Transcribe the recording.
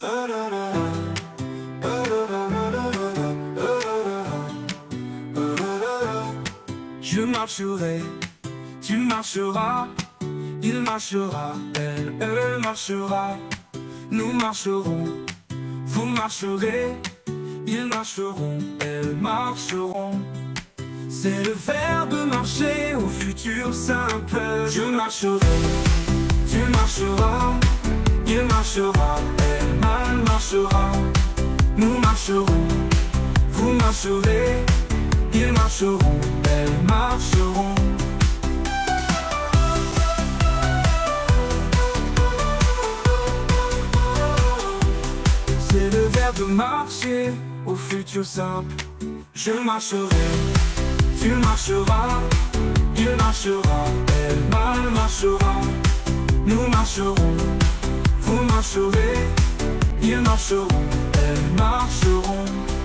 Je marcherai, tu marcheras, il marchera, elle marchera, nous marcherons, vous marcherez, ils marcheront, elles marcheront. C'est le verbe marcher au futur simple. Je marcherai, tu marcheras, il marchera, elle marchera, nous marcherons, vous marcherez, ils marcheront, elles marcheront. C'est le verbe marcher au futur simple. Je marcherai, tu marcheras, il marchera, elle marchera, nous marcherons, vous marcherez, ils marcheront, elles marcheront.